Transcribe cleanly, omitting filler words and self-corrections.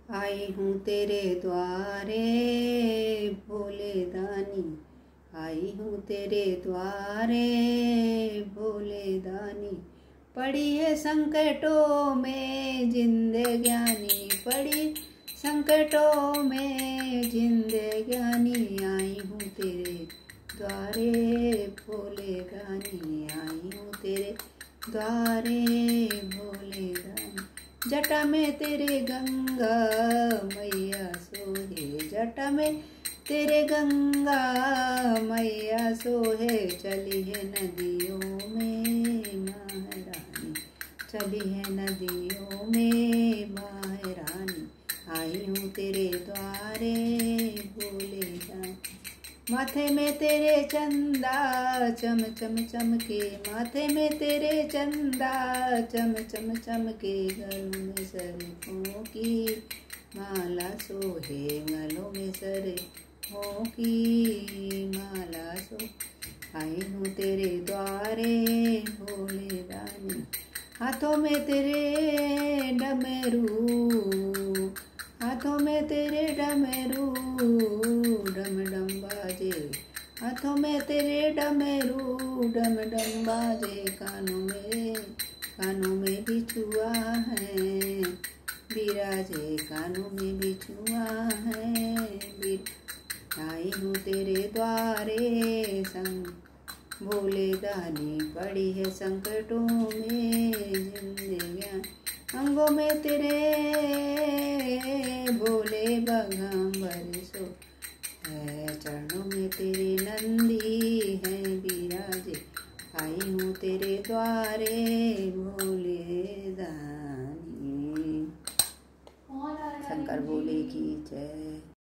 आई हूँ तेरे द्वारे भोले दानी, आई हूँ तेरे द्वारे भोले दानी। पड़ी है संकटों में जिंदगानी, पड़ी संकटों में जिंदगानी। आई हूँ तेरे द्वारे भोले दानी, आई हूँ तेरे द्वारे भोले दानी। जटा में तेरे गंगा मैया सोहे, जटा में तेरे गंगा मैया सोहे। चली है नदियों में महारानी, चली है नदियों में महारानी। आई हूँ तेरे द्वारे भोले दानी। माथे में तेरे चंदा चम चम चमके, माथे में तेरे चंदा चम चम चमके। गलों में सरफों की माला सोहे, गलों में सरफों की माला सो। आई हूँ तेरे द्वारे भोले दानी। हाथों में तेरे डमरू, हाथों में तेरे डमरू डम डम बाजे, हाथों में तेरे डमरू डम डम बाजे। कानों में बिछुआ है बिराजे, कानों में बिछुआ है। आई हूँ तेरे द्वारे संग भोले दानी। पड़ी है संकटों में जिंदगियाँ, अंगों में तेरे भोले बगंबर सो है। चरणों में तेरे नंदी है बिराजे। आई हूँ तेरे द्वारे भोले दानी। शंकर भोले की जय।